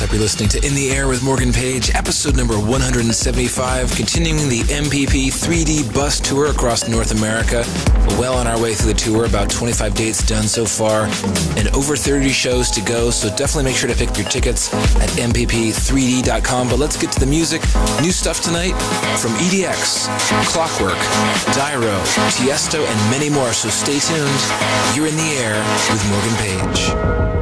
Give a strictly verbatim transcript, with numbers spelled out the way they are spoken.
up? You're listening to In the Air with Morgan Page, episode number one hundred seventy-five, continuing the M P P three D bus tour across North America. We're well on our way through the tour, about twenty-five dates done so far, and over thirty shows to go, so definitely make sure to pick up your tickets at M P P three D dot com. But let's get to the music. New stuff tonight from E D X, Clockwork, Dyro, Tiesto, and many more, so stay tuned. You're in the air with Morgan Page.